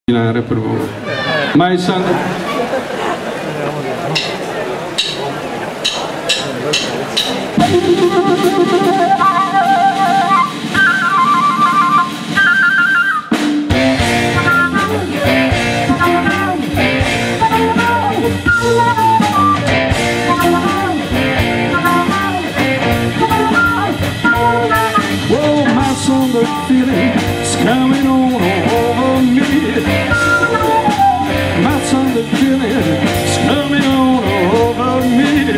Prvo. Majsan. Whoa, my son, the feeling is coming on over me. My son, the feeling is coming on over me.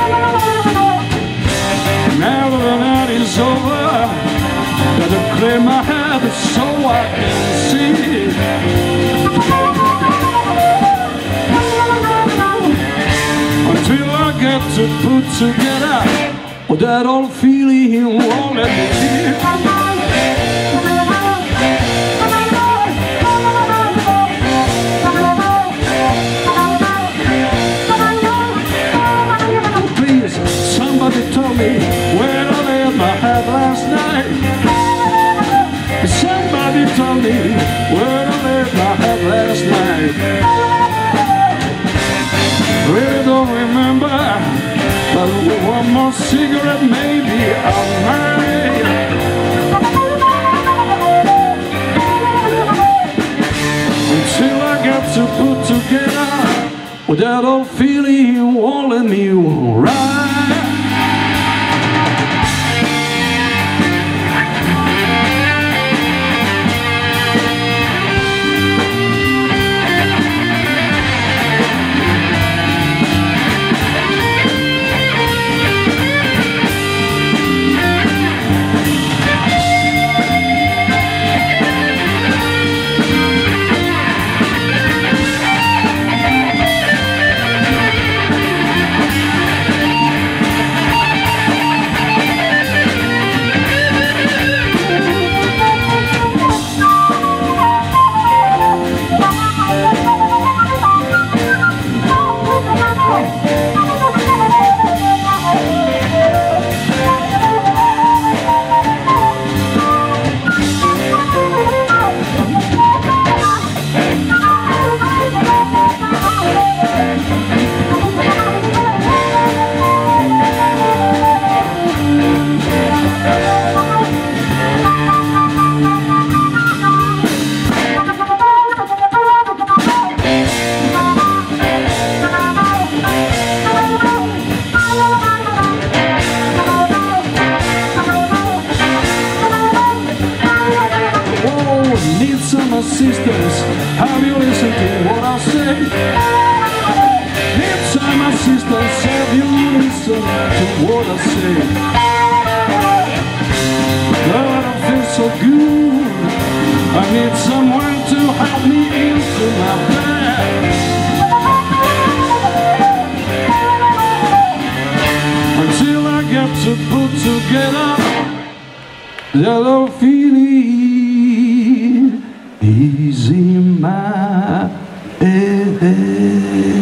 Now that the night is over, gotta clear my head so I can see. Until I get to put together that old feeling won't let me leave. Please, somebody tell me where I laid my head last night. Somebody tell me where I laid my head last night. Really don't remember, but with one more cigarette maybe I'll marry. Until I get to put together with that old feeling won't let me ride. Need some assistance, have you listened to what I say? Need some assistance, have you listened to what I say? Lord, I feel so good, I need someone to help me into my bed. Until I get to put together that old feeling is in my head.